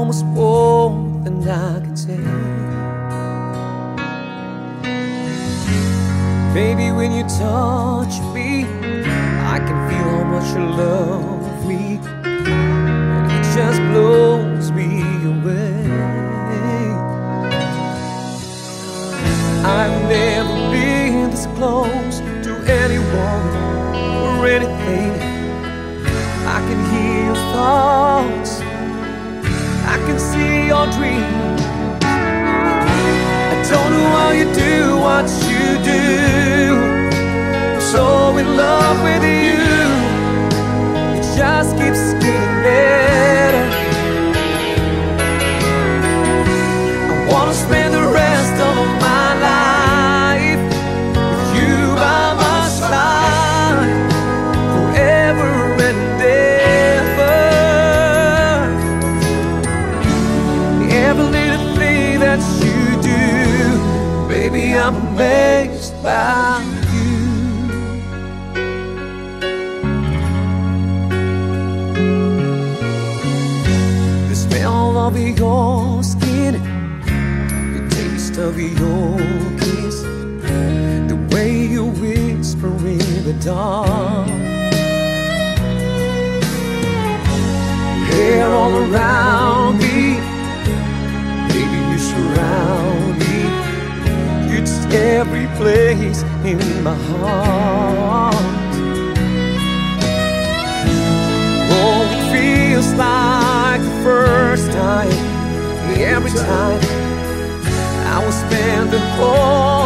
almost more than I can say. Baby, when you touch me, I can feel how much you love me, and it just blows me away. I've never been this close to anyone or anything. I can hear your thoughts, I can see your dreams. I don't know how you do what you do. I'm so in love with you. It just keeps getting better. I wanna spend the rest of my life with you by my side, forever and ever. Every little thing that you do, baby, I'm amazed by you. The smell of your skin, the taste of your kiss, the way you whisper in the dark, hair all around me, baby, you surround me. You're just every place in my heart. Oh, it feels like the first time, every time I will spend the whole